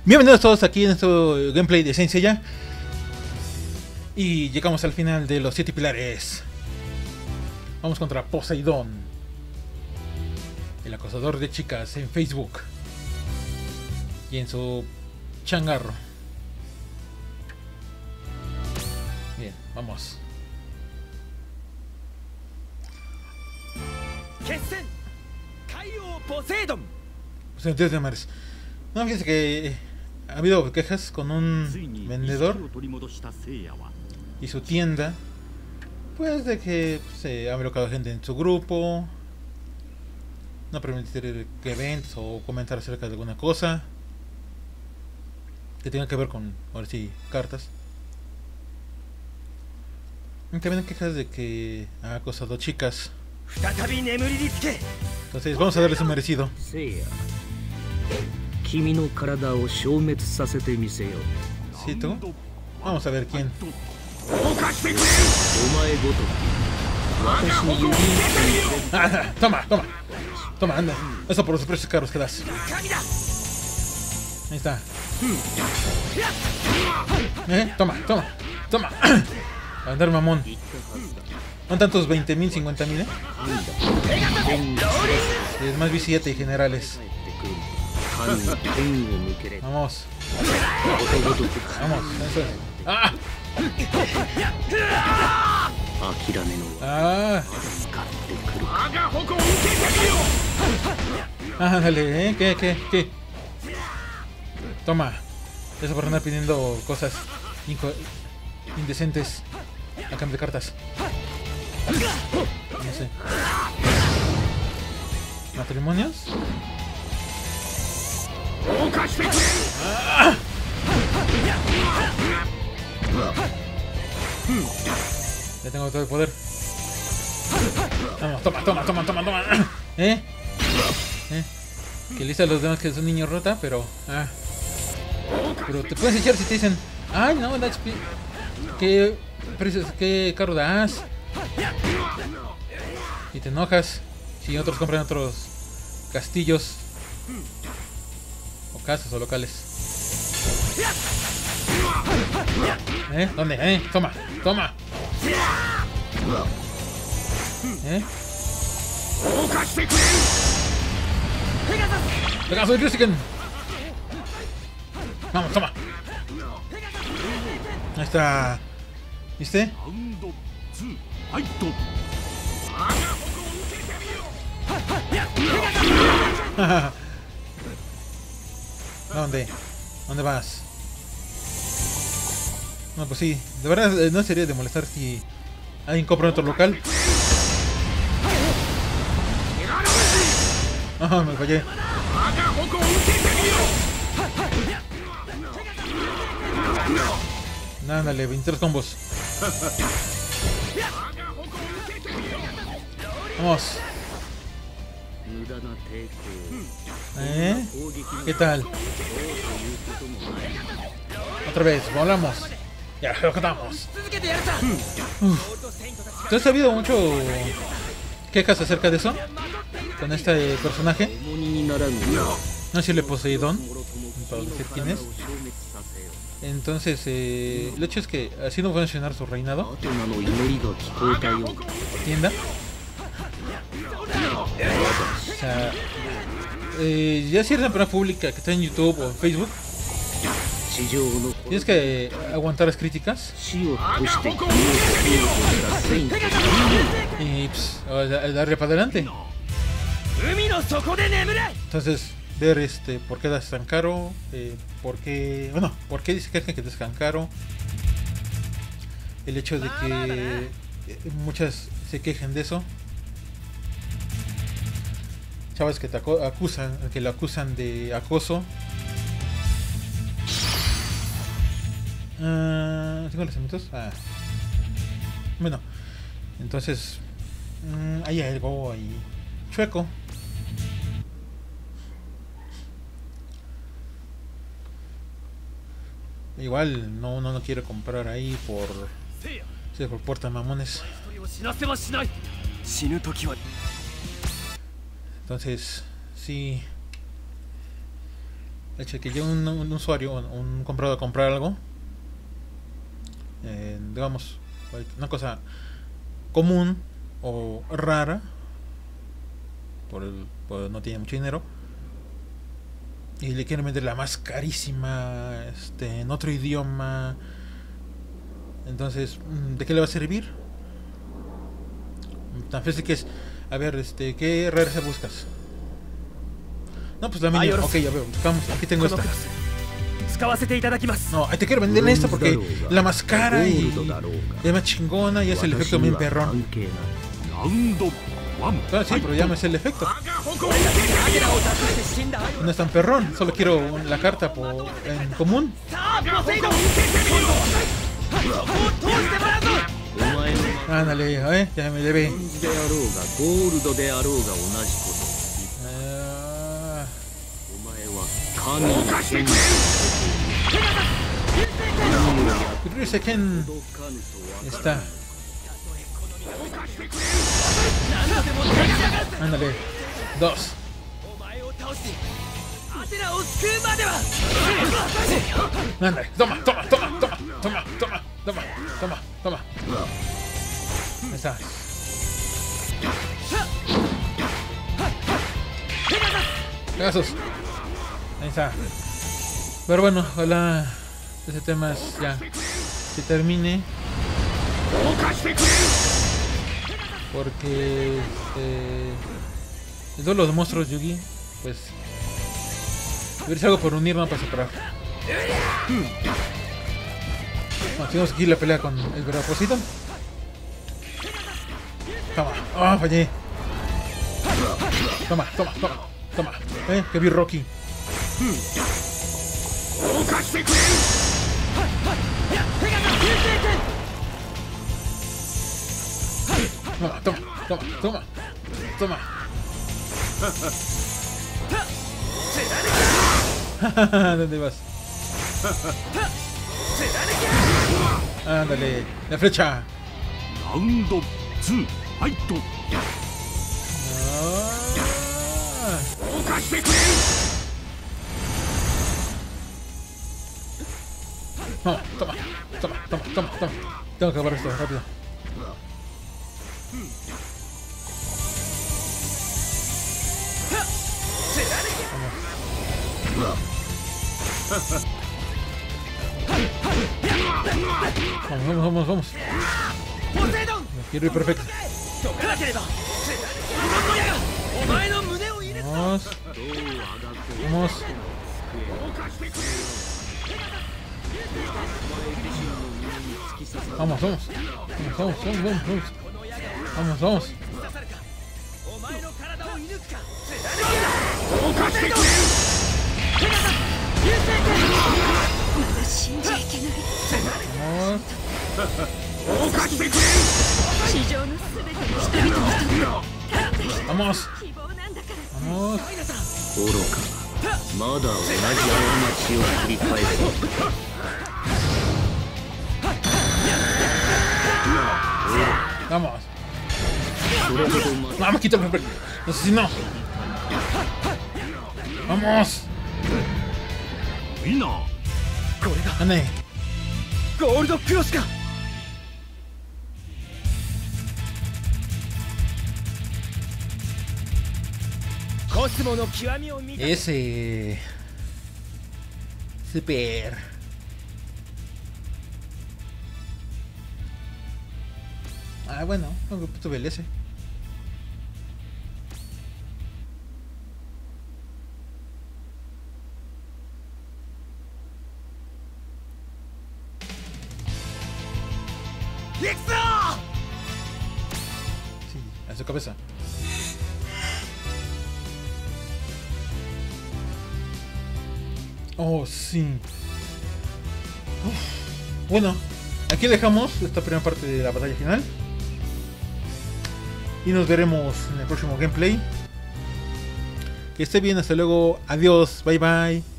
Bienvenidos todos aquí en este gameplay de Saint Seiya. Y llegamos al final de los 7 pilares. Vamos contra Poseidón, el acosador de chicas en Facebook y en su changarro. Bien, vamos. Poseidón de mares. No, fíjense que ha habido quejas con un vendedor y su tienda, pues de que se ha bloqueado gente en su grupo, no permitir que eventos o comentar acerca de alguna cosa que tenga que ver con, ahora sí, cartas. Y también hay quejas de que ha acosado chicas. Entonces vamos a darle su merecido. ¿Sí, tú? Vamos a ver quién. Toma, toma. Toma, anda. Eso por los precios caros que das. Ahí está. Toma, toma, toma. A andar mamón. ¿No tantos 20.000, 50.000, Es más billete y generales. Vamos. Vamos, eso es. ¡Ah! ¡Ah! Ándale, ¿Qué? Toma. Eso por andar pidiendo cosas indecentes a cambio de cartas. No sé. ¿Matrimonios? ¡Ah! Ya tengo todo el poder. Vamos, toma. Que lista a los demás que es un niño rota, pero... Pero te puedes echar si te dicen... Ay, no, that's... ¿Qué carro das? Y te enojas si otros compran otros castillos o casas o locales. ¿Dónde? Toma. Pegaso de Ryusiken. Vamos, toma. Ahí está. ¿Viste? ¿Dónde vas? No, pues sí, de verdad no sería de molestar si alguien compra en otro local. Me fallé. Ándale, 23 combos. Vamos. ¿Qué tal? Otra vez, volamos. Ya, lo matamos. Entonces ha habido mucho quejas acerca de eso con este personaje. No sé si le Poseidón, para decir quién es. Entonces, el hecho es que así no va a funcionar su reinado. Tienda. O sea, ya si eres una persona pública que está en YouTube o en Facebook, tienes que aguantar las críticas y pues, darle para adelante. Entonces, ver por qué das tan caro, por qué dice que es tan caro, el hecho de que muchas se quejen de eso, chavas que te acusan, que lo acusan de acoso. ¿Tengo los elementos? Bueno, entonces hay algo ahí chueco. Igual no quiero comprar ahí por puerta mamones. Entonces sí, el hecho de que llegue un usuario, un comprador a comprar algo, digamos, una cosa común o rara, por no tiene mucho dinero, y le quieren vender la más carísima, en otro idioma. Entonces, ¿de qué le va a servir? Tan fácil que es, a ver, ¿qué rareza buscas? No, pues la mínima. Ok, ya veo, buscamos, aquí tengo esta. No, te quiero vender esta porque la más cara y es más chingona y es el efecto bien perrón. Claro, sí, pero ya me sé el efecto. No es tan perrón, solo quiero la carta en común. Ándale, ya me llevé. Ryuseken está. Ándale, 2. Ándale, toma. Ahí está. Pegasus. Ahí está. Pero bueno, ojalá ese tema ya se termine. Porque el duelo de monstruos Yugi, pues debería algo por unir, no para separar. Bueno, tenemos que ir la pelea con el verdadero. Toma, fallé. Toma. Que vi Rocky. Toma. ¿Dónde vas? Ándale, la flecha. Toma. Tengo que acabar esto rápido. Vamos. Quiero ir perfecto. Vamos. Vamos. Vamos. No, me quito el perfecto. No sé si no. Vamos. Ande. Ese. Super. Bueno, un grupito BLS. Sí, a su cabeza. Oh, sí. Bueno, aquí dejamos esta primera parte de la batalla final. Y nos veremos en el próximo gameplay. Que esté bien, hasta luego. Adiós, bye bye.